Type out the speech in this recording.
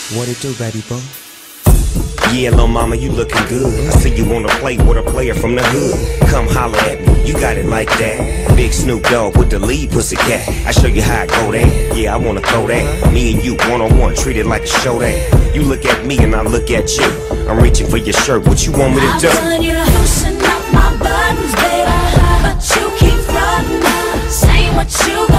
What it do, baby boy? Yeah, lil' mama, you looking good. I see you wanna play with a player from the hood. Come holler at me, you got it like that. Big Snoop Dogg with the lead pussycat. I show you how I go that. Yeah, I wanna throw that. Me and you one-on-one, treat it like a show that. You look at me and I look at you. I'm reaching for your shirt, what you want me to do? I'm telling you to loosen up my buttons, baby, but you keep frontin', saying what you